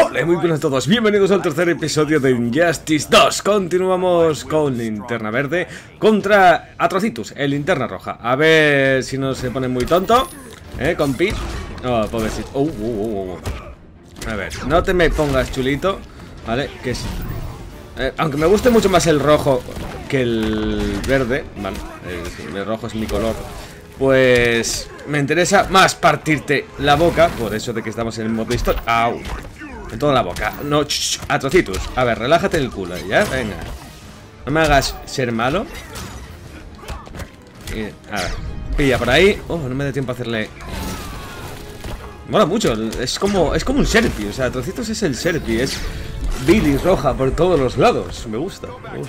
Hola, muy buenas a todos, bienvenidos al tercer episodio de Injustice 2. Continuamos con Linterna Verde contra Atrocitus, el Linterna Roja. A ver si no se pone muy tonto, con Peach. Oh, pobrecito. A ver, no te me pongas chulito, ¿vale? Que es... aunque me guste mucho más el rojo que el verde, ¿vale? El rojo es mi color. Pues me interesa más partirte la boca, por eso de que estamos en el modo historia. ¡Au! En toda la boca. No, Atrocitus. A ver, relájate el culo, ¿ya? Venga. No me hagas ser malo. Y, a ver, pilla por ahí. Oh, no me da tiempo a hacerle. Mola mucho. Es como un Serpi. O sea, Atrocitus es el Serpi. Es bilis roja por todos los lados. Me gusta.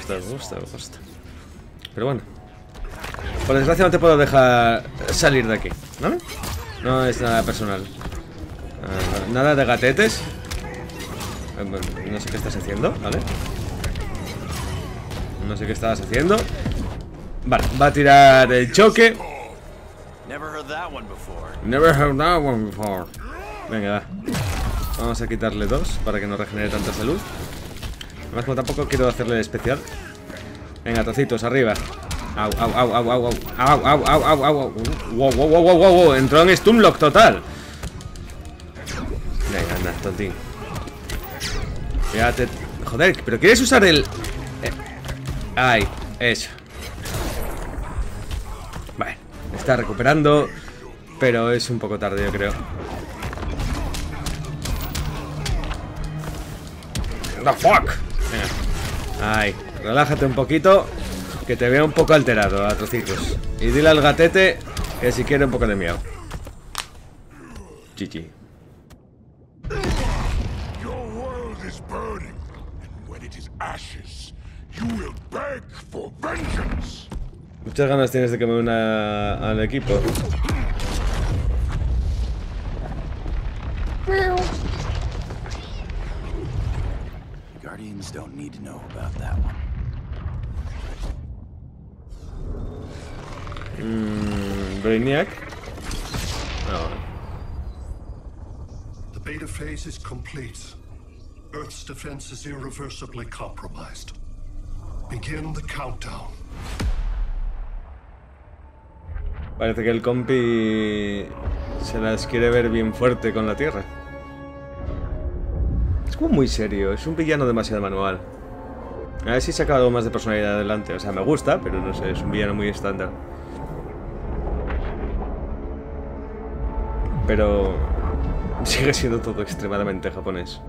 Pero bueno. Por desgracia no te puedo dejar salir de aquí, ¿vale? No es nada personal. Nada de gatetes. No sé qué estás haciendo, ¿vale? No sé qué estabas haciendo. Vale, va a tirar el choque. Never heard that one before. Venga, va. Vamos a quitarle 2 para que no regenere tanta salud. Además, como tampoco quiero hacerle de especial. Venga, Trocitos, arriba. Au. Wow. Entró en Stunlock total. Venga, anda, tontín. Fíjate. Joder, pero ¿quieres usar el...? Ay, eso. Vale, está recuperando, pero es un poco tarde, yo creo. The fuck. Venga. Ay, relájate un poquito. Que te vea un poco alterado, Atrocitus. Y dile al gatete que si quiere un poco de miau. Chichi. Muchas ganas tienes de que me una al equipo. Guardians don't need to know about that one. Brainiac. No. The beta phase is complete. Earth's defense is irreversibly compromised. Begin the countdown. Parece que el compi se las quiere ver bien fuerte con la Tierra. Es como muy serio, es un villano demasiado manual. A ver si saca algo más de personalidad adelante. O sea, me gusta, pero no sé, es un villano muy estándar. Pero sigue siendo todo extremadamente japonés.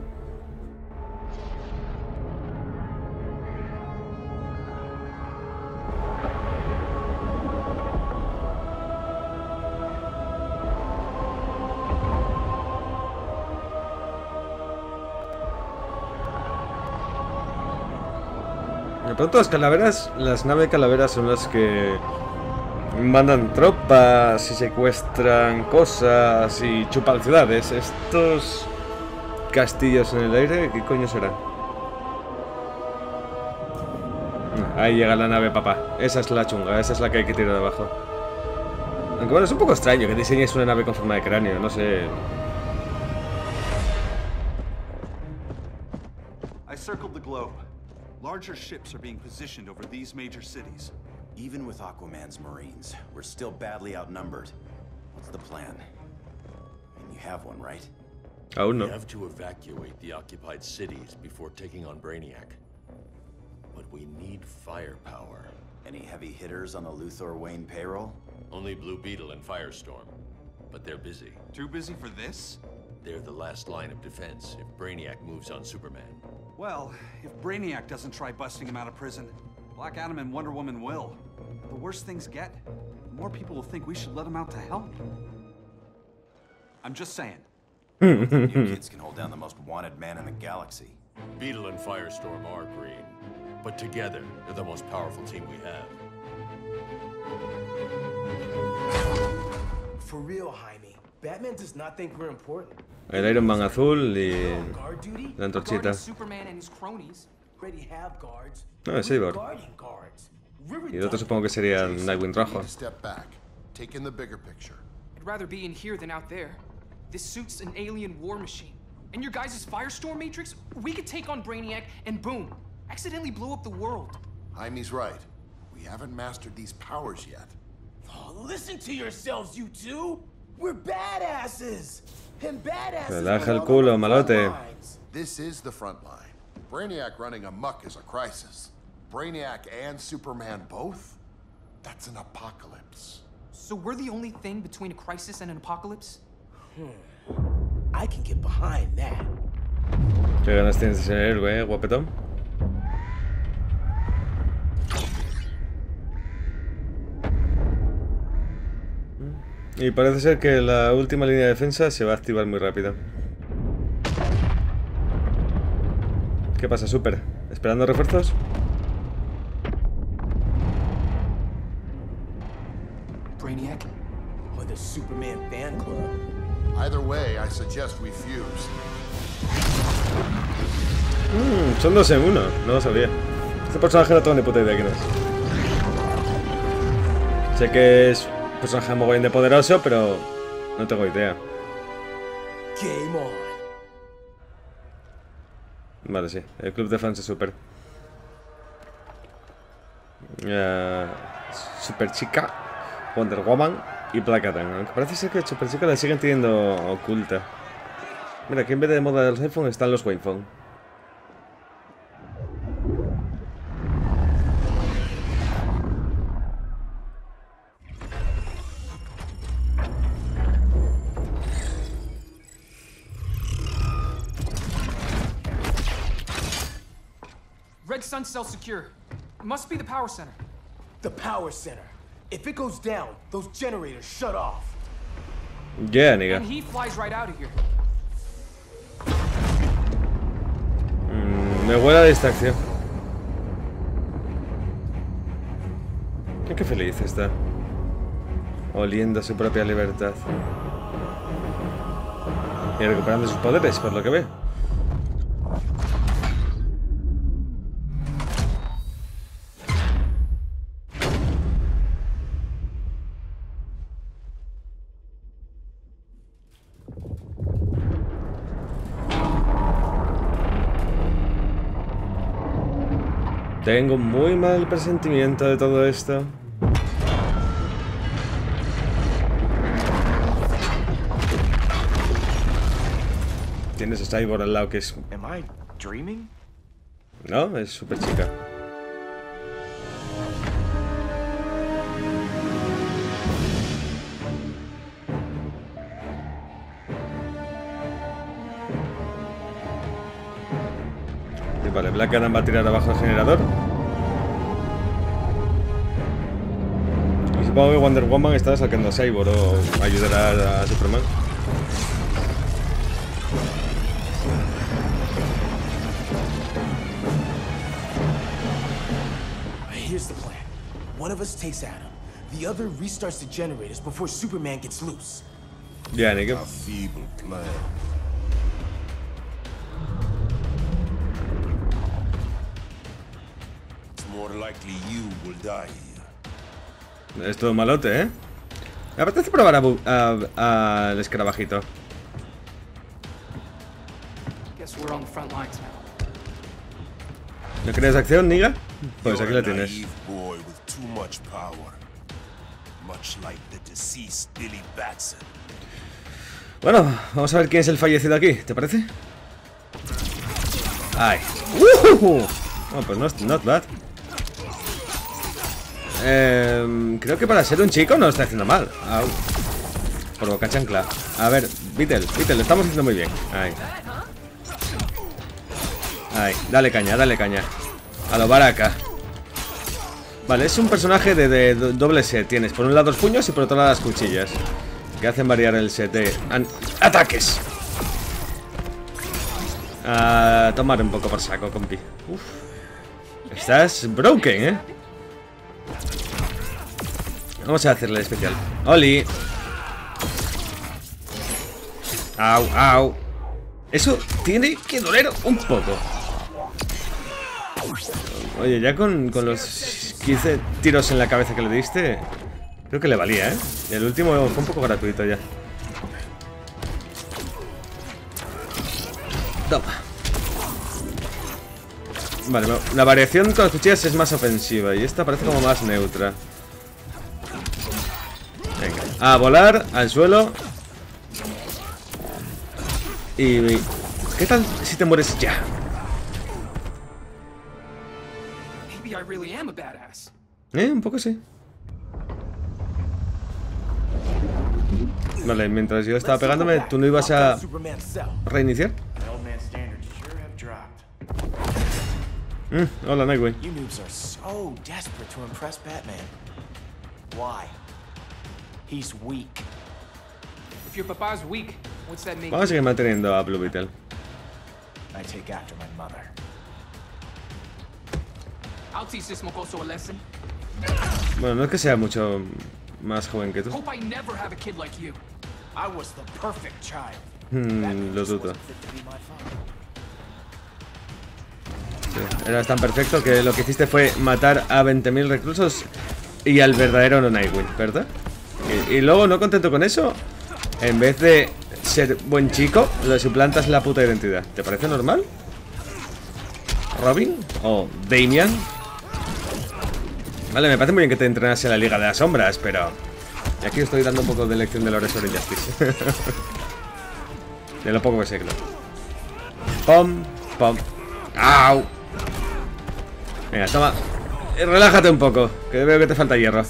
De pronto las calaveras, las naves calaveras son las que mandan tropas y secuestran cosas y chupan ciudades. Estos castillos en el aire, ¿qué coño será? Ahí llega la nave, papá. Esa es la chunga, esa es la que hay que tirar de abajo. Aunque bueno, es un poco extraño que diseñes una nave con forma de cráneo, no sé. I circled the globe. Larger ships are being positioned over these major cities. Even with Aquaman's Marines, we're still badly outnumbered. What's the plan? And you have one, right? Aún no. We have to evacuate the occupied cities before taking on Brainiac. But we need firepower. Any heavy hitters on the Luthor Wayne payroll? Only Blue Beetle and Firestorm. But they're busy. Too busy for this? They're the last line of defense if Brainiac moves on Superman. Well, if Brainiac doesn't try busting him out of prison, Black Adam and Wonder Woman will. The worse things get, the more people will think we should let him out to help. I'm just saying. You kids can hold down the most wanted man in the galaxy. Beetle and Firestorm are green, but together they're the most powerful team we have. For real, Jaime. Batman does not think we're important. El Iron Man azul y la antorchita. No, es Cyborg. Y el otro supongo que sería Nightwing rojo. I'd rather be in here than out there. This suit's an alien war machine. And your guys' Firestorm Matrix, we could take on Brainiac and boom, accidentally blow up the world. Jaime's right. We haven't mastered these powers yet. Oh, listen to yourselves, you two. We're badasses. And badasses. Relaja el culo, malote. This is the front line. Brainiac running amok is a crisis. Brainiac and Superman both? That's an apocalypse. So we're the only thing between a crisis and an apocalypse? I can get behind that. Qué ganas tienes de ser héroe, guapetón. Y parece ser que la última línea de defensa se va a activar muy rápido. ¿Qué pasa, Super? ¿Esperando refuerzos? Brainiac or the Superman fan club? Either way, I suggest we fuse. Son 2 en 1, no lo sabía. Este personaje no tengo ni puta idea quién es. Sé que es un personaje muy bien de poderoso, pero no tengo idea. Game on. Vale, sí, el club de fans de Super. Super Chica, Wonder Woman y Black Adam. Aunque parece ser que Super Chica la siguen teniendo oculta. Mira, aquí en vez de moda de los iPhone están los Wayne Phone. Red Sun cell secure. It must be the power center. The power center. If it goes down, those generators shut off. Yeah, nigga. And he flies right out of here. Me huele a distracción. Qué feliz está. Oliendo su propia libertad. Y recuperando sus poderes, por lo que ve. Tengo muy mal presentimiento de todo esto. Tienes a Cyborg al lado que es... Am I dreaming? No, es Super Chica. Vale, Black Adam va a tirar abajo el generador. Y supongo que Wonder Woman está sacando a Cyborg o ayudará a Superman. Here's the plan. One of us takes Adam. The other restarts the generators before Superman gets loose. Ya, nigga. A feeble plan. More likely you will die here. Es todo malote, ¿eh? Me apetece probar al escarabajito. Guess we're on the front lines now. ¿No querías acción, niga? Pues You're aquí la a tienes. naive boy with too much power. Much like the deceased Billy Batson. Bueno, vamos a ver quién es el fallecido aquí, ¿te parece? ¡Ay! Oh, pues not bad. Creo que para ser un chico no lo está haciendo mal. Au. Por boca chancla. A ver, Beetle, lo estamos haciendo muy bien. Ahí. Ahí, dale caña. A lo Baraka. Vale, es un personaje de doble set. Tienes por un lado los puños y por otro lado las cuchillas, que hacen variar el set de ataques. A tomar un poco por saco, compi. Uf. Estás broken, ¿eh? Vamos a hacerle especial. ¡Oli! ¡Au! Eso tiene que doler un poco. Oye, ya con los 15 tiros en la cabeza que le diste, creo que le valía, ¿eh? Y el último fue un poco gratuito ya. Toma. Vale, la variación con las cuchillas es más ofensiva y esta parece como más neutra. Venga, a volar, al suelo. Y... ¿qué tal si te mueres ya? Maybe I really am a badass. Un poco sí. Vale, mientras yo estaba pegándome, ¿tú no ibas a reiniciar? Hola, Nightwing. You noobs are so desperate to impress Batman. Why? He's weak. If your papa's weak, what's that make? Vamos a seguir manteniendo a Blue Beetle. I take after my mother. I'll teach this mocoso a lesson. Bueno, no es que sea mucho más joven que tú. Hope I never have a kid like you. I was the perfect child. Lo dudo. Sí, eras tan perfecto que lo que hiciste fue matar a 20.000 reclusos y al verdadero Nightwing, ¿verdad? Y luego, no contento con eso, en vez de ser buen chico, le suplantas la puta identidad. ¿Te parece normal? ¿Robin? ¿O Damian? Vale, me parece muy bien que te entrenas en la Liga de las Sombras, pero... Y aquí estoy dando un poco de lección de lore sobre Justice. De lo poco que sé, claro. Pom, pom. ¡Au! Venga, toma. Relájate un poco, que veo que te falta hierro.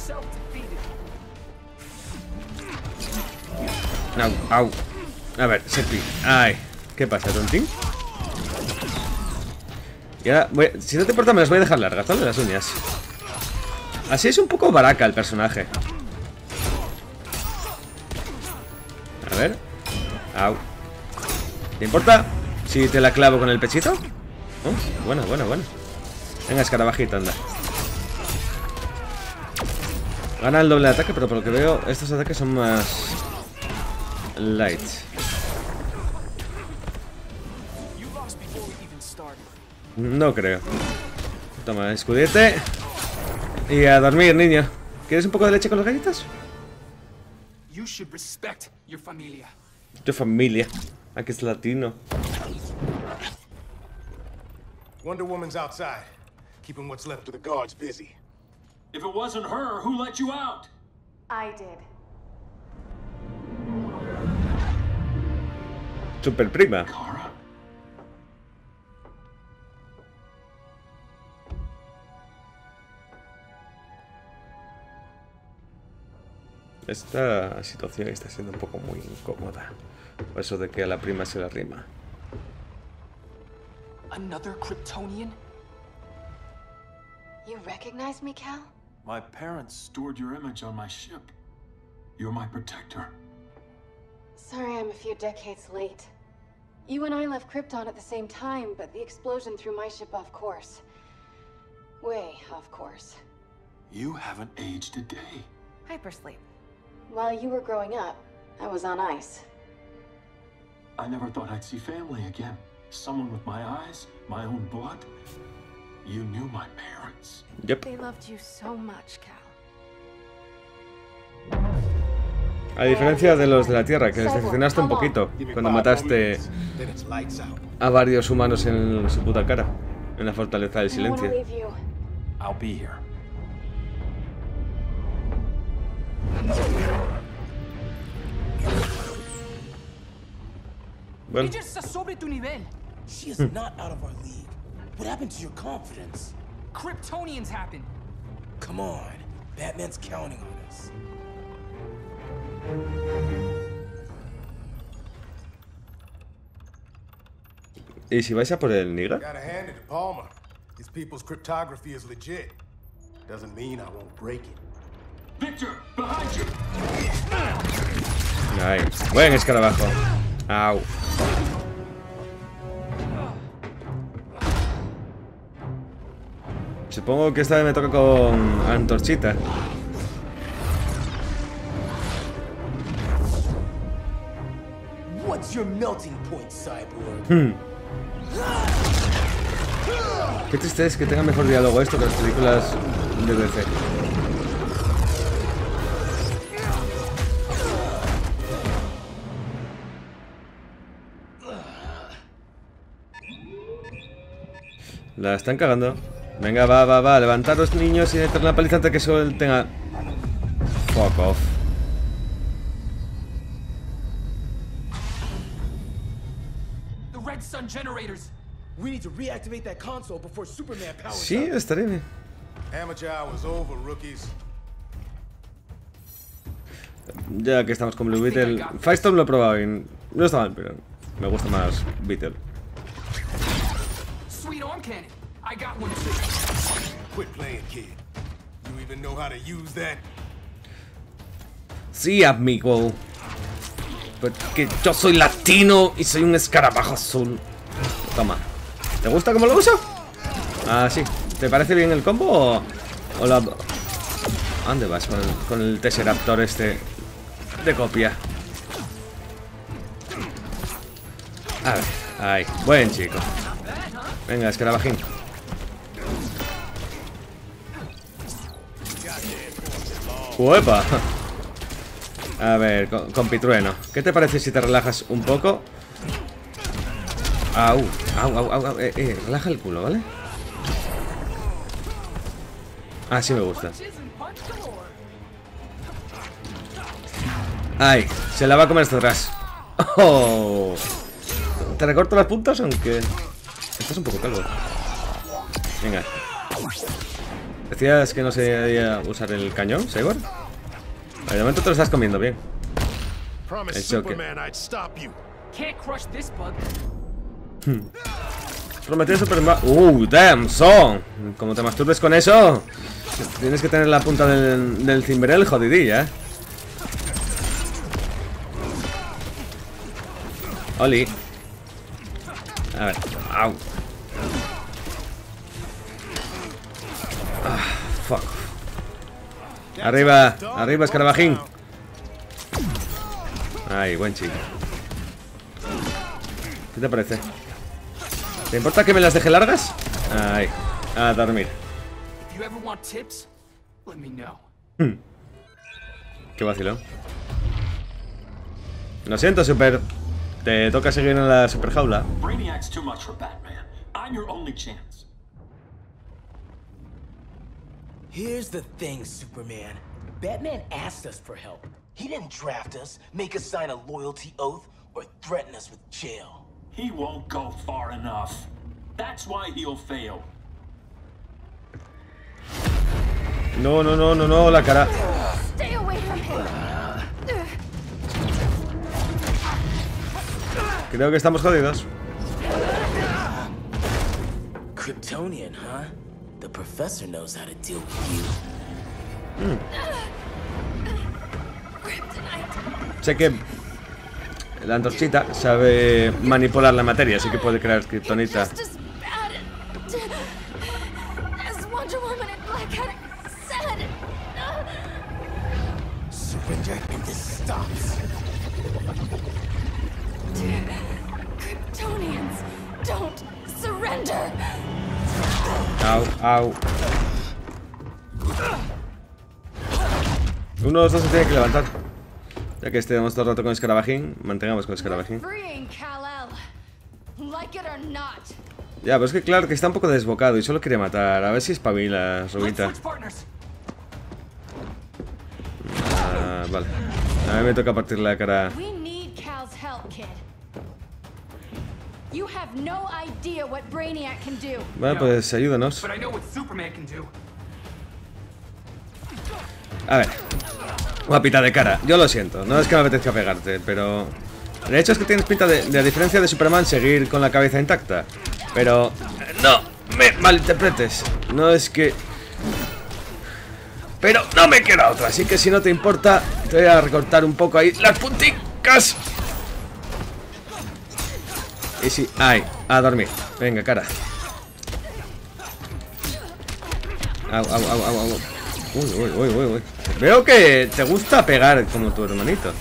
Au, au. A ver, Sepi. Ay, ¿qué pasa, tontín? Y ahora, si no te importa, me las voy a dejar largas, ¿vale? Las uñas. Así es un poco baraca el personaje. A ver. Au. ¿Te importa si te la clavo con el pechito? Oh, bueno. Venga, escarabajito, anda. Gana el doble de ataque, pero por lo que veo, estos ataques son más... light. No creo. Toma, escudete. Y a dormir, niño. ¿Quieres un poco de leche con las galletas? You should respect your familia. Tu familia. Aquí es latino. Wonder Woman's outside, keeping what's left of the guards busy. If it wasn't her, who let you out? I did. Super prima. Kara? Esta situación está siendo un poco muy incómoda. Por eso de que a la prima se la rima. Another Kryptonian? You recognize me, Cal? My parents stored your image on my ship. You're my protector. Sorry I'm a few decades late. You and I left Krypton at the same time, but the explosion threw my ship off course. Way off course. You haven't aged a day. Hypersleep. While you were growing up, I was on ice. I never thought I'd see family again. Someone with my eyes, my own blood. You knew my parents. Yep. They loved you so much, Cal. A diferencia de los de la Tierra, que les decepcionaste un poquito cuando mataste a varios humanos en su puta cara, en la Fortaleza del Silencio. I'll be here. Bueno. Ella está sobre tu nivel. She is not out of our league. What happened to your confidence? Kryptonians happen. Come on, Batman's counting on us. ¿Y si vais a por el Niga? Gotta hand it to Palmer. His people's cryptography is legit. Doesn't mean I won't break it. Victor, behind you. Ay, buen escarabajo. Au. Supongo que esta vez me toca con Antorchita. What's your melting point, Cyborg? Qué triste es que tenga mejor diálogo esto que las películas de DC. La están cagando. Venga, va. Levantaros, niños, y meter la paliza antes que suelten a... Fuck off. The Red Sun generators. We need to reactivate that console before Superman powers Sí, up. estaría bien. Amateur hour's over, rookies. Ya que estamos con Blue Beetle. Firestorm lo he probado y no está mal, pero me gusta más Beetle. Sweet arm cannon. I got one too. Quit playing, kid. You even know how to use that? Sí, amigo. Porque yo soy latino y soy un escarabajo azul. Toma. ¿Te gusta cómo lo uso? Ah, sí. ¿Te parece bien el combo o la... ¿A dónde vas con el Tesseraptor este de copia? A ver, ahí. Buen chico. Venga, escarabajín. ¡Uepa! A ver, compitrueno. ¿Qué te parece si te relajas un poco? Au. Relaja el culo, ¿vale? Así me gusta. Ay, se la va a comer hasta atrás. Oh. Te recorto las puntas, aunque... Estás un poco calvo. Venga. ¿Decías que no se debía usar el cañón, Cyborg? De momento te lo estás comiendo bien. El choque. Prometió Superman. Damn, son. Como te masturbes con eso, tienes que tener la punta del cimbrel jodidilla, Oli. A ver. Au. Fuck. Arriba, escarabajín. Ay, buen chico. ¿Qué te parece? ¿Te importa que me las deje largas? Ay, a dormir. Qué vacilón. Lo siento, Super. Te toca seguir en la super jaula. Brainiac's too much for Batman. I'm your only chance. Here's the thing, Superman. Batman asked us for help. He didn't draft us, make us sign a loyalty oath, or threaten us with jail. He won't go far enough. That's why he'll fail. No, la cara. Stay away from him. Creo que estamos jodidos. Kryptonian, huh? The professor knows how to deal with you. Sé que la antorchita sabe manipular la materia, así que puede crear kriptonita. Surrender and this stops. Kryptonians, don't surrender. Au. Uno de los dos se tiene que levantar. Ya que estemos todo el rato con escarabajín, mantengamos con escarabajín. Ya, pero es que claro que está un poco desbocado y solo quiere matar. A ver si espabila, Rubita. Vale. A mí me toca partir la cara. Bueno, pues ayúdanos. A ver. Guapita de cara, yo lo siento, no es que me apetezca pegarte, pero... El hecho es que tienes pinta de, a diferencia de Superman, seguir con la cabeza intacta. Pero... No me malinterpretes, no es que... Pero no me queda otra, así que si no te importa, te voy a recortar un poco ahí las punticas. Y sí, ahí, a dormir. Venga, cara. Au. Uy. Veo que te gusta pegar como tu hermanito.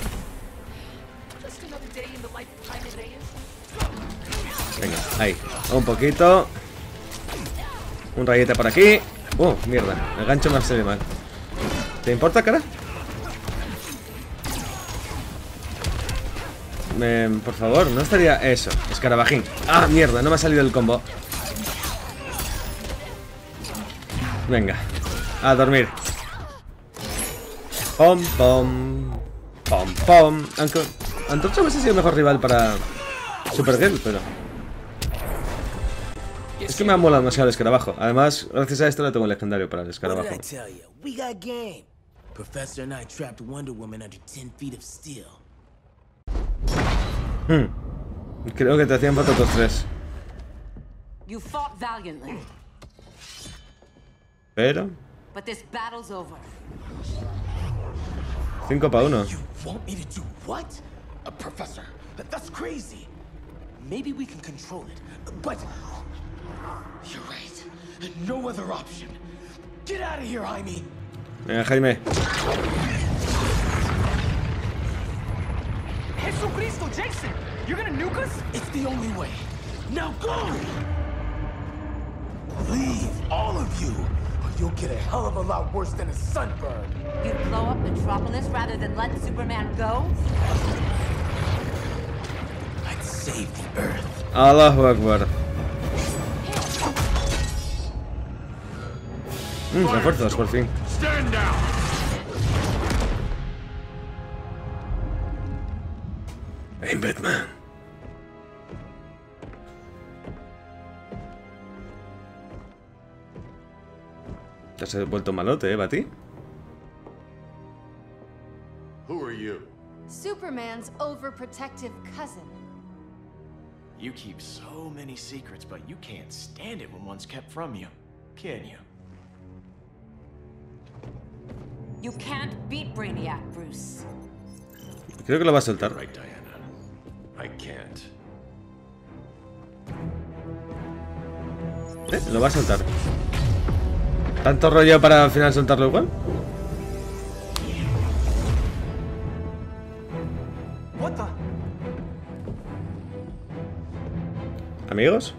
Venga, ahí. Un poquito. Un rayete por aquí. Mierda. El gancho me sale mal. ¿Te importa, cara? Por favor, no estaría... Eso, escarabajín. Ah, mierda, no me ha salido el combo. Venga, a dormir. Pom, pom. Pom, pom. Aunque Antorcha hubiese sido el mejor rival para Supergirl, pero... Es que me ha molado demasiado el escarabajo. Además, gracias a esto le tengo un legendario para el escarabajo. Creo que te hacían falta otros 3. Pero... 5 para 1. Professor, that's crazy. Maybe we can control it, but you're right. No other option. Get out of here, Jaime. Venga, Jaime. Jesucristo, Jason, you're gonna nuke us? It's the only way. Now go. Leave, all of you, or you'll get a hell of a lot worse than a sunburn. You'd blow up Metropolis rather than let Superman go? Save the Earth. Allahu Akbar. Refuerzos, por fin. Stand down. Hey, Batman. Te has vuelto malote, Bati. Who are you? Superman's overprotective cousin. You keep so many secrets, but you can't stand it when one's kept from you, can you? You can't beat Brainiac, Bruce. Creo que lo va a soltar. Right, Diana. I can't. Lo va a soltar. ¿Tanto rollo para al final soltarlo igual? What the? Amigos?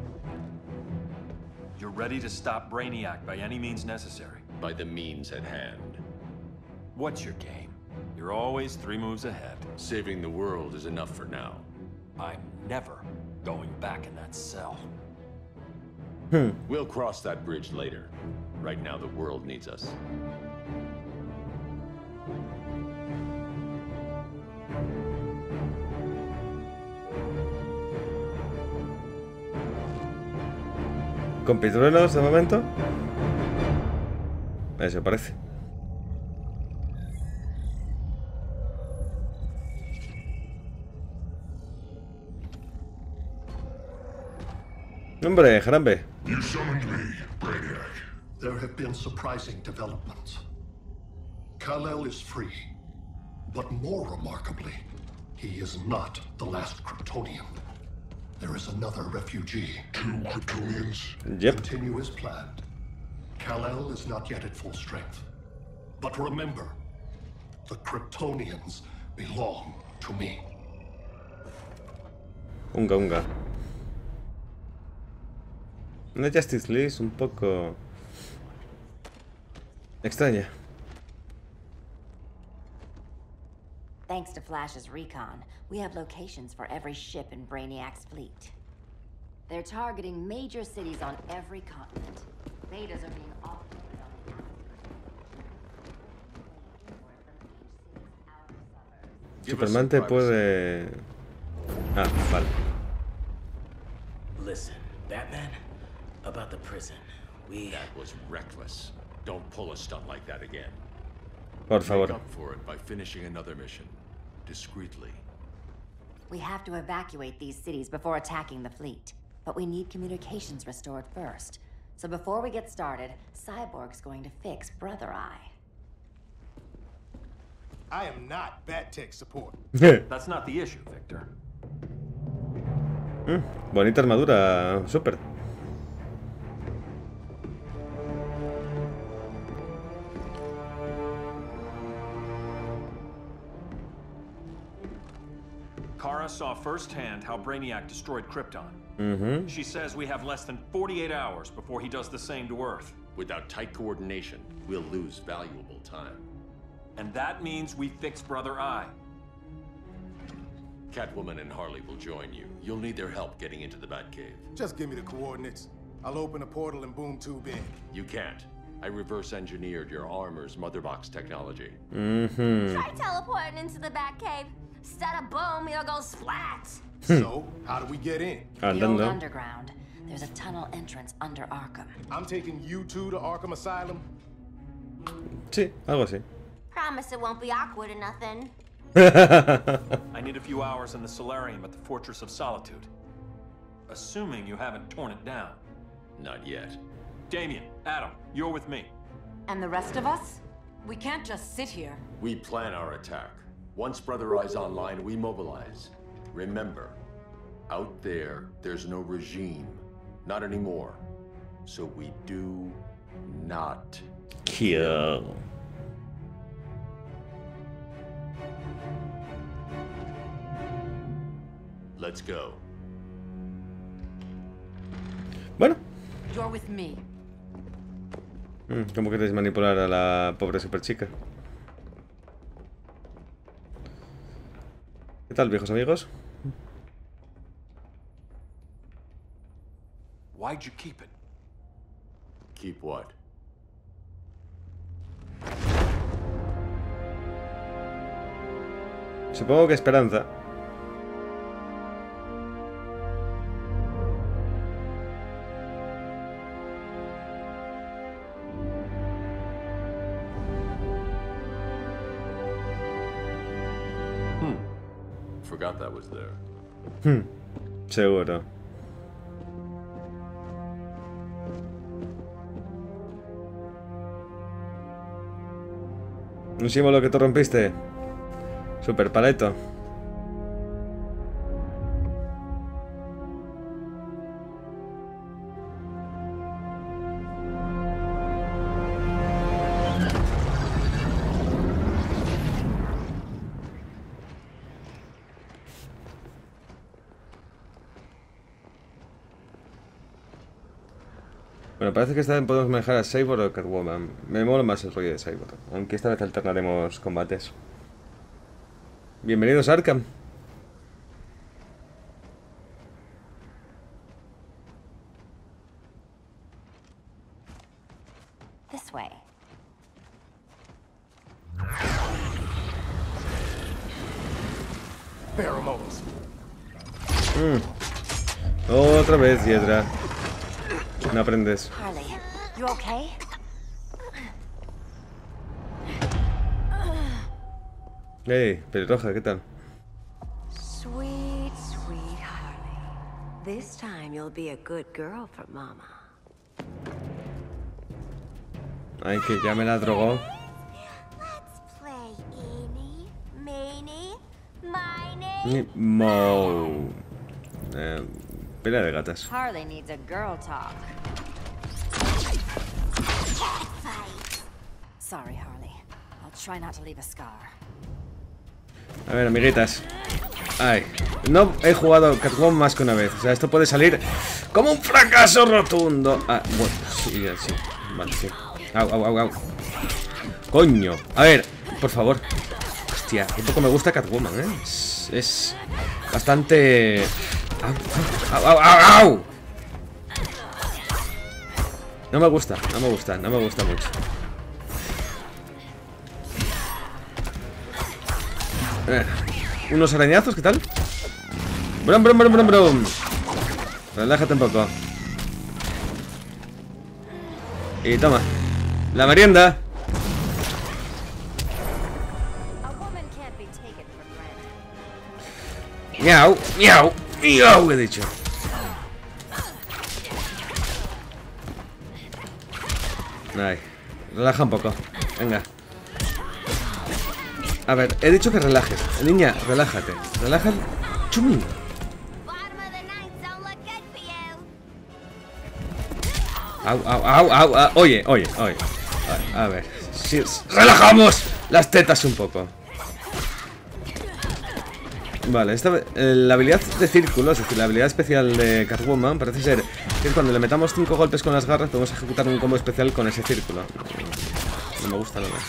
You're ready to stop Brainiac by any means necessary. By the means at hand. What's your game? You're always 3 moves ahead. Saving the world is enough for now. I'm never going back in that cell. We'll cross that bridge later. Right now, the world needs us. ¿Con pitruelos de momento? Eso parece. Hombre, Jarambe. You summoned me, Brainiac. There have been surprising developments. Kal-El is free, but more remarkably, he is not the last Kryptonian. There is another refugee. 2 Kryptonians? Yep. Continue as planned. Kal-El is not yet at full strength. But remember, the Kryptonians belong to me. Unga, unga. Una Justice League es un poco extraña. Thanks to Flash's recon, we have locations for every ship in Brainiac's fleet. They're targeting major cities on every continent. Betas are being offloaded on the outskirts. Superman te puede... Ah, vale. Listen, Batman, about the prison, That was reckless. Don't pull a stunt like that again. Por favor. Make up for it by finishing another mission. Discreetly. We have to evacuate these cities before attacking the fleet. But we need communications restored first. So before we get started, Cyborg's going to fix Brother Eye. I am not Bat-Tech support. That's not the issue, Victor. Bonita armadura, super. Kara saw firsthand how Brainiac destroyed Krypton. She says we have less than 48 hours before he does the same to Earth. Without tight coordination, we'll lose valuable time. And that means we fix Brother Eye. Catwoman and Harley will join you. You'll need their help getting into the Batcave. Just give me the coordinates. I'll open a portal and boom tube in. You can't. I reverse engineered your armor's motherbox technology. Try teleporting into the Batcave. Stada boom, you'll go splat. So, how do we get in? The old underground. There's a tunnel entrance under Arkham. I'm taking you two to Arkham Asylum. Sí, algo así. Promise it won't be awkward or nothing. I need a few hours in the solarium at the Fortress of Solitude. Assuming you haven't torn it down. Not yet. Damien, Adam, you're with me. And the rest of us? We can't just sit here. We plan our attack. Once Brother Eye's online, we mobilize. Remember, out there, there's no regime. Not anymore. So we do not kill. Let's go. Bueno. You're with me. ¿Cómo queréis manipular a la pobre super chica? ¿Qué tal, viejos amigos? Why'd you keep it? Keep what? Supongo que esperanza. Forgot that was there. Seguro. Un símbolo que tú rompiste. Super paleto. Bueno, parece que esta vez podemos manejar a Cyborg o Catwoman. Me mola más el rollo de Cyborg, aunque esta vez alternaremos combates. Bienvenidos a Arkham. This way. Pheromones. Otra vez, Hiedra. No aprendes. Harley, you okay? Hey, pelirroja, ¿qué tal? Sweet, sweet Harley. This time you'll be a good girl for Mama. Ay, que ya me la drogó. Let's play eeny, meeny, miny. Mo. Pelea de gatas. Harley needs a girl talk. Sorry, Harley. I'll try not to leave a scar. A ver, amiguitas. Ay, no he jugado Catwoman más que una vez. O sea, esto puede salir como un fracaso rotundo. Ah, bueno, sí, sí. Vale, sí. Au, au, au, au. Coño. A ver, por favor. Hostia, un poco me gusta Catwoman, ¿eh? Es bastante... Au, au, au, au. No me gusta, no me gusta, no me gusta mucho. Unos arañazos, ¿qué tal? Brum, brum, brum, brum, brum. Relájate un poco. Y toma. La merienda. Miau, miau, miau, he dicho. Ay, relaja un poco. Venga. A ver, he dicho que relajes. Niña, relájate. Relájate. Chumi. Au, au, au, au, au. Oye, oye, oye. A ver. Si relajamos las tetas un poco. Vale, esta, la habilidad de círculo, es decir, la habilidad especial de Catwoman, parece ser que cuando le metamos 5 golpes con las garras podemos ejecutar un combo especial con ese círculo. No me gusta nada.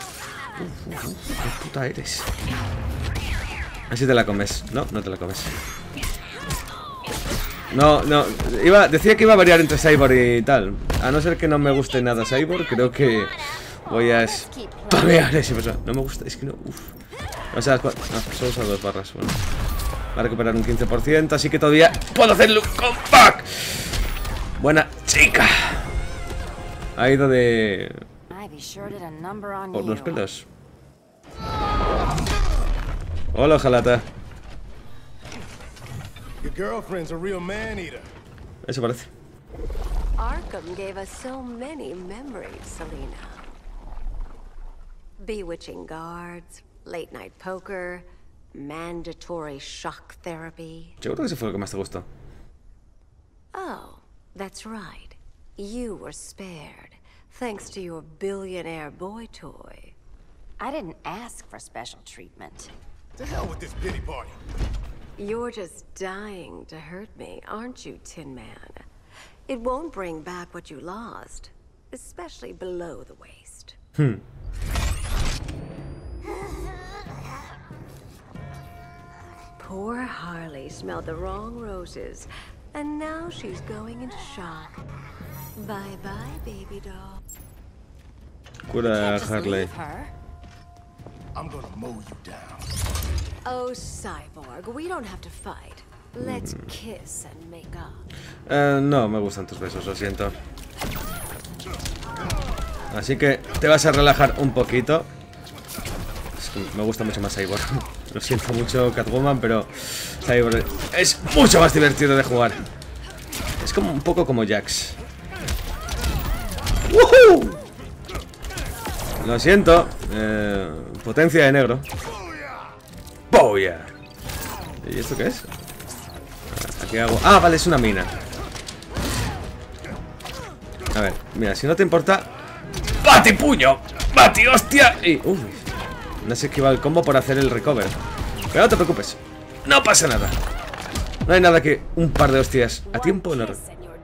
¿Qué puta eres? Así te la comes. No, no te la comes. No, decía que iba a variar entre Cyborg y tal. A no ser que no me guste nada Cyborg, creo que voy a spamear ese personaje. No me gusta, es que no. Uf. O sea, solo usa 2 barras. Bueno. Va a recuperar un 15%, así que todavía puedo hacerlo un comeback. Buena chica. Ha ido de... por los pelos. Hola, Jalata. Eso parece. Arkham gave us so many memories, Selena. Bewitching guards, late night poker, mandatory shock therapy. Seguro que ese fue lo que más te gustó. Oh, that's right. You were spared, thanks to your billionaire boy toy. I didn't ask for special treatment. To hell with this pity party. You're just dying to hurt me, aren't you, Tin Man? It won't bring back what you lost, especially below the waist. Poor Harley smelled the wrong roses, and now she's going into shock. Bye-bye, baby doll. Cura Harley. I'm gonna mow you down. Oh, Cyborg, we don't have to fight. Let's kiss and make up. No me gustan tus besos, lo siento. Así que te vas a relajar un poquito. Es que me gusta mucho más Cyborg. Lo siento mucho, Catwoman, pero Cyborg es mucho más divertido de jugar. Es como un poco como Jax. ¡Woohoo! Lo siento. Potencia de negro. ¡Booyah! ¿Y esto qué es? Aquí hago... Ah, vale, es una mina. A ver, mira, si no te importa... ¡Bati puño! ¡Bati hostia! Y... Uy, no se esquiva el combo por hacer el recover. Pero no te preocupes, no pasa nada. No hay nada que un par de hostias a tiempo no...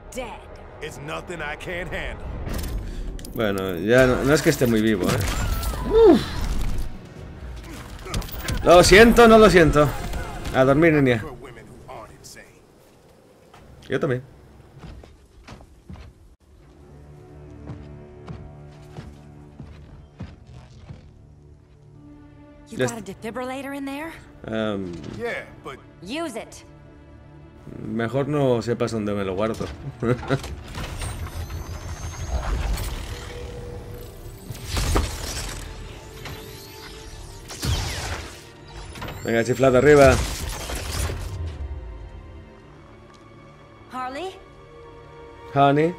Bueno, ya no es que esté muy vivo, Lo siento, no lo siento. A dormir, niña. Yo también. You got a defibrillator in there? Yeah, but... Use it. Mejor no sepas dónde me lo guardo. Venga, chiflado arriba. Harley? Honey.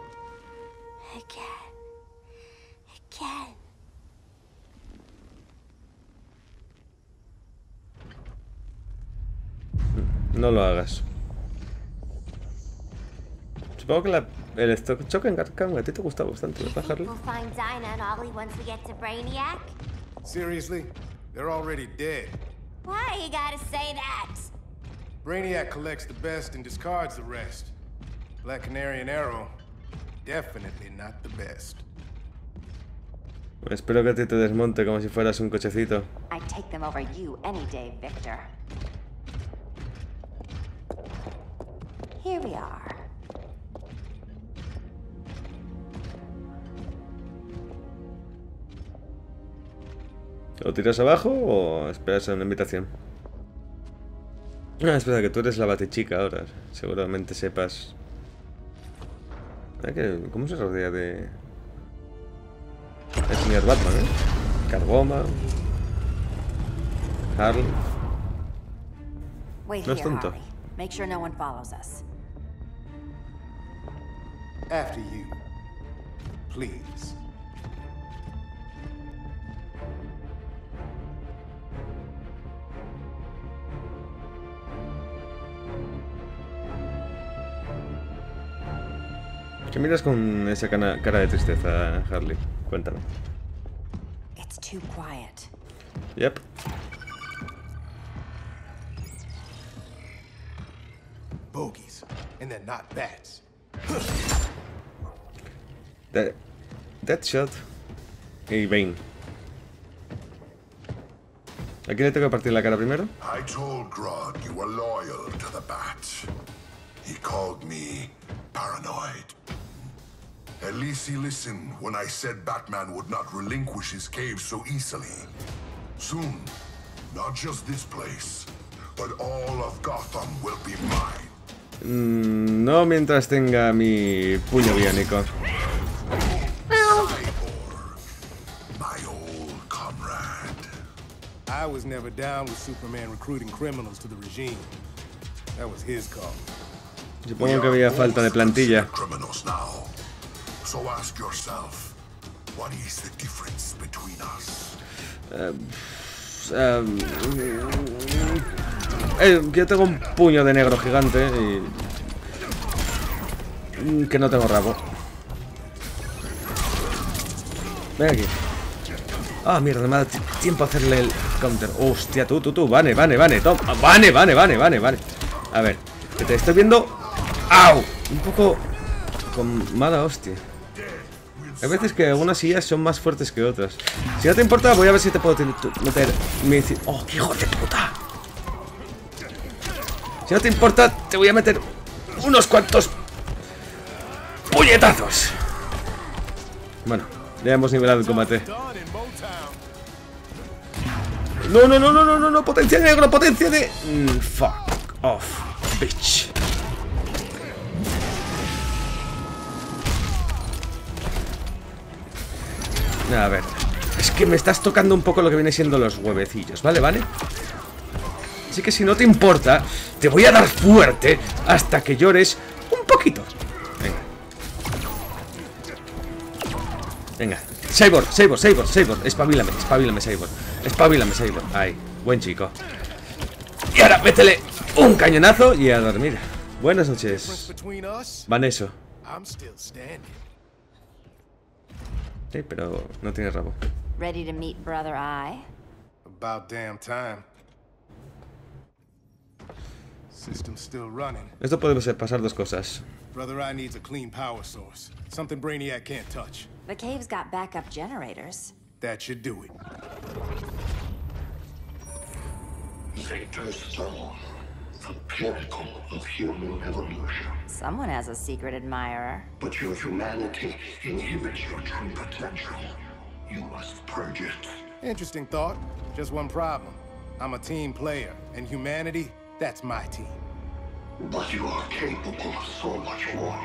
No lo hagas. Supongo que el choque en Arkham a ti te gusta bastante, ¿verdad, Harley? We'll find Dinah and Ollie once we get to Brainiac. Seriously? They're already dead. Why you gotta say that? Brainiac collects the best and discards the rest. Black Canary and Arrow, definitely not the best. Espero que a ti te desmonte como si fueras un cochecito. I'd take them over you any day, Victor. Here we are. ¿Lo tiras abajo o esperas a una invitación? Ah, espera, que tú eres la batichica ahora. Seguramente sepas... ¿Cómo se rodea de...? El señor Batman, Catwoman... Harley... No es tonto. Make sure no one follows us. After you, please. ¿Qué miras con esa cara de tristeza, Harley? Cuéntame. It's too quiet. Yep. Bogies, and they're not bats. Deadshot y Bane. ¿A quién le tengo que partir la cara primero? I told Grodd you were loyal to the Bats. He called me paranoid. At least he listened when I said Batman would not relinquish his cave so easily. Soon, not just this place, but all of Gotham will be mine. No mientras tenga mi puño biónico. My old comrade. I was never down with Superman recruiting criminals to the regime. That was his call. Supongo que había falta de plantilla. Criminals now. So ask yourself, what is the difference between us? Yo tengo un puño de negro gigante y... que no tengo rabo. Ven aquí. Ah, mierda, me ha dado tiempo a hacerle el counter. Hostia, tú. Vale. Toma. Vale. A ver, que te estoy viendo. ¡Au! Un poco con mala hostia. Hay veces que algunas sillas son más fuertes que otras. Si no te importa, voy a ver si te puedo meter mi... ¡Oh, qué hijo de puta! Si no te importa, te voy a meter unos cuantos puñetazos. Bueno, ya hemos nivelado el combate. No, potencia negro, potencia de... fuck off, bitch. A ver, es que me estás tocando un poco lo que viene siendo los huevecillos, ¿vale? Así que si no te importa, te voy a dar fuerte hasta que llores un poquito. Venga. Cyborg. Espabilame, Cyborg. Ahí, buen chico. Y ahora métele un cañonazo y a dormir. Buenas noches, Vanessa. Sí, pero no tiene rabo. Ready to meet Brother Eye? About damn time. System's still running. Esto puede pasar dos cosas. Brother Eye needs a clean power source. Something Brainiac can't touch. The cave's got backup generators. That should do it. Victor's Stone, the pinnacle of human evolution. Someone has a secret admirer. But your humanity inhibits your true potential. You must purge it. Interesting thought. Just one problem. I'm a team player, and humanity, that's my team. But you are capable of so much more.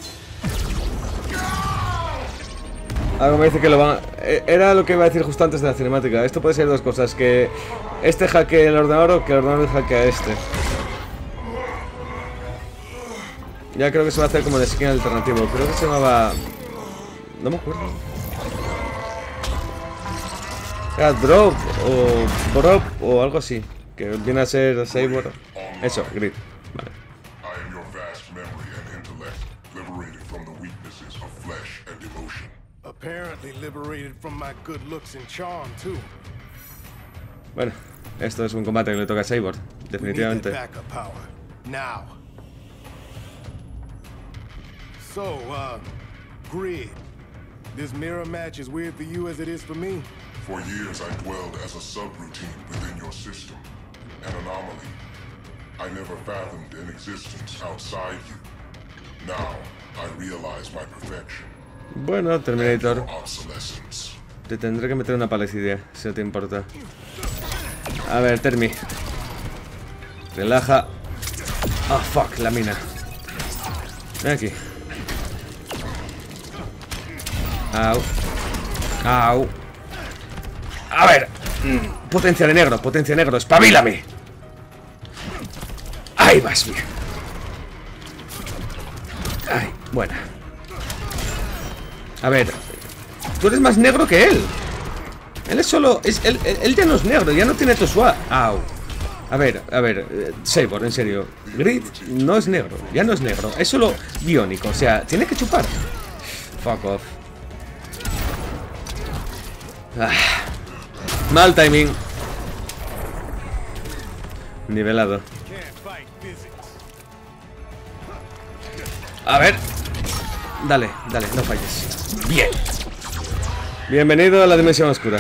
Algo me dice que lo van... Era lo que iba a decir justo antes de la cinemática. Esto puede ser dos cosas. Que este hackee el ordenador o que el ordenador hackee a este. Ya creo que se va a hacer como de skin alternativo. Creo que se llamaba... No me acuerdo. Era Drop o Drop o algo así. Que viene a ser Cyborg. Eso, Grid. Vale. Apparently liberated from my good looks and charm too. Bueno, esto es un combate que le toca a Cyborg, definitivamente. Now. So, Grid, this mirror match is weird for you as it is for me? For years I dwelled as a subroutine within your system, an anomaly. I never fathomed an existence outside you. Now, I realize my perfection. Bueno, Terminator. Te tendré que meter una palecida, si no te importa. A ver, Termi. Relaja. Ah, fuck, la mina. Ven aquí. Au. A ver. Potencia de negro, espabilame. Ahí vas bien. Ay, buena. A ver, tú eres más negro que él. Él es solo... Él ya no es negro, ya no tiene tu swag. Au. A ver, Cyborg, en serio. Grid no es negro, ya no es negro. Es solo biónico, o sea, tiene que chupar. Fuck off. Mal timing. Nivelado. A ver. Dale, no falles. Bien. Bienvenido a la dimensión oscura.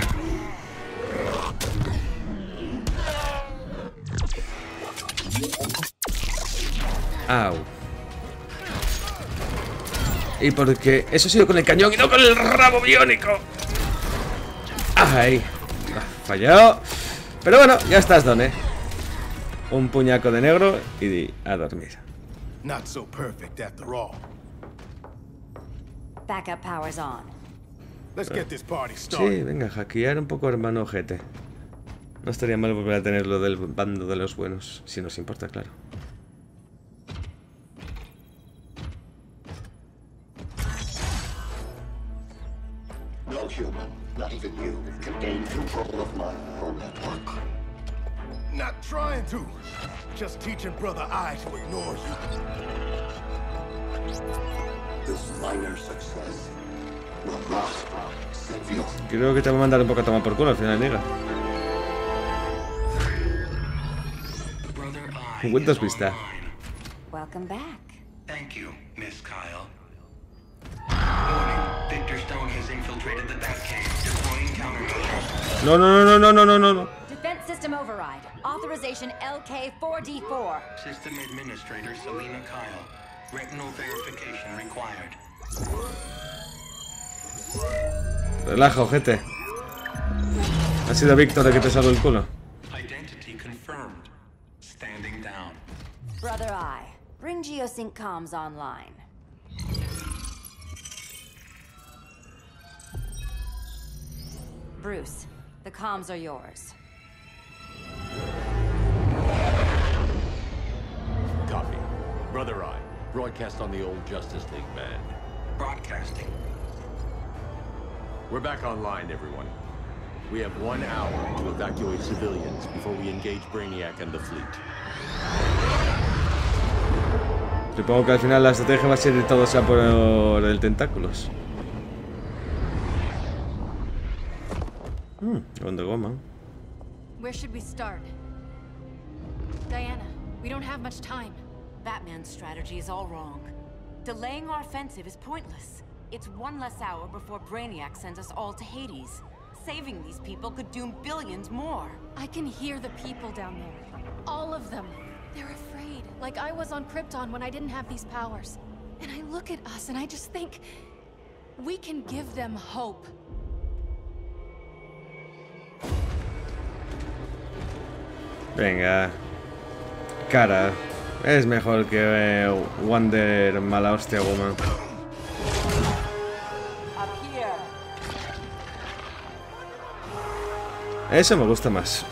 Au. Y porque eso ha sido con el cañón y no con el rabo biónico. Ahí. Fallado. Pero bueno, ya estás, Don, Un puñaco de negro y a dormir. Not so perfect after all. Backup power's on. Let's get this party started. Sí, venga, hackear un poco, hermano ojete. No estaría mal volver a tener lo del bando de los buenos, si nos importa, claro. No human, not even you, can gain control of my neural network. Not trying to. Just teaching Brother Eye to ignore you. This minor success will not save you. Creo que te va a mandar un poco a tomar por culo al final, nega. Windows Vista. Welcome back. Thank you, Miss Kyle. Warning, Victor Stone has infiltrated the Batcave, deploying countermeasures. No. Defense system override. Authorization LK4D4. System Administrator Selena Kyle. Retinal verification required. Relaja, ojete. Ha sido Víctor el que te salvó el culo. Identity confirmed. Standing down. Brother Eye, bring Geosync comms online. Bruce, the comms are yours. Copy. Brother Eye, broadcast on the old Justice League band. Broadcasting. We're back online, everyone. We have 1 hour to evacuate civilians before we engage Brainiac and the fleet. Supongo que al final la estrategia va a ser de todo sea por el tentáculos. Wonder Woman. Where should we start? Diana, we don't have much time. Batman's strategy is all wrong. Delaying our offensive is pointless. It's 1 less hour before Brainiac sends us all to Hades. Saving these people could doom billions more. I can hear the people down there. All of them. They're afraid, like I was on Krypton when I didn't have these powers. And I look at us and I just think, we can give them hope. Venga. Cara. Es mejor que Wonder Mala Hostia Woman. Eso me gusta más.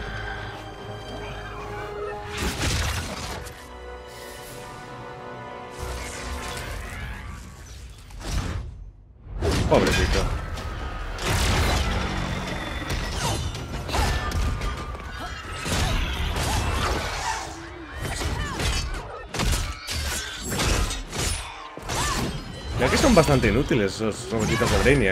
Pobrecito. Ya que son bastante inútiles esos robotitos de Brainiac.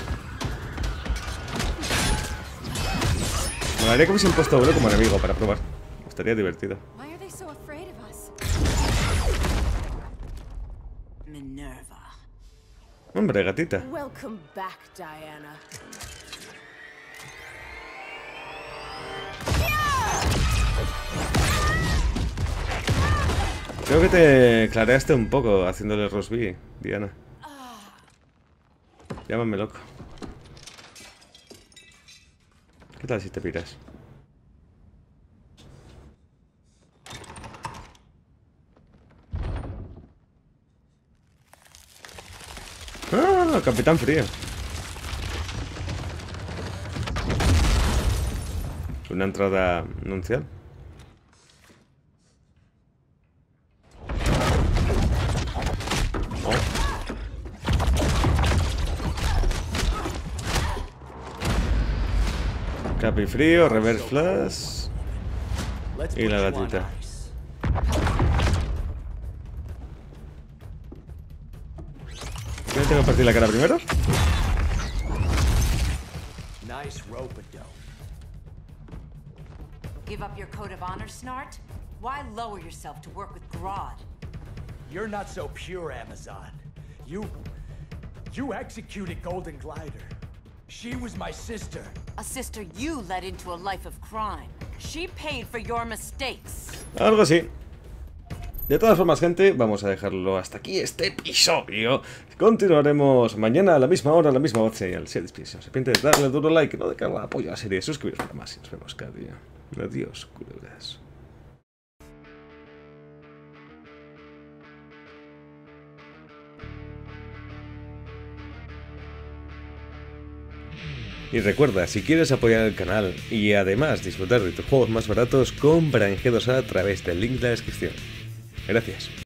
Me haría que hubiese puesto uno como enemigo para probar. Estaría divertido. Minerva. Hombre, gatita. Welcome back, Diana. Creo que te clareaste un poco haciéndole Rosby, Diana. Llámame loco. ¿Qué tal si te piras? ¡Ah! Capitán Frío. Una entrada anuncial. Capi Frío, Reverse Flash y la gatita. ¿Yo tengo que partir la cara primero? Nice rope-a-dope. Give up your code of honor, Snart? Why lower yourself to work with Grodd? You're not so pure, Amazon. You executed Golden Glider. She was my sister. A sister you led into a life of crime. She paid for your mistakes. Algo así. De todas formas, gente, vamos a dejarlo hasta aquí este episodio. Continuaremos mañana a la misma hora, a la misma voz. Y si despide, no se pinta de darle duro like, no de cargar apoyo a la serie, suscribiros para más y nos vemos cada día. Adiós, culebras. Y recuerda, si quieres apoyar el canal y además disfrutar de tus juegos más baratos, compra en G2A a través del link de la descripción. Gracias.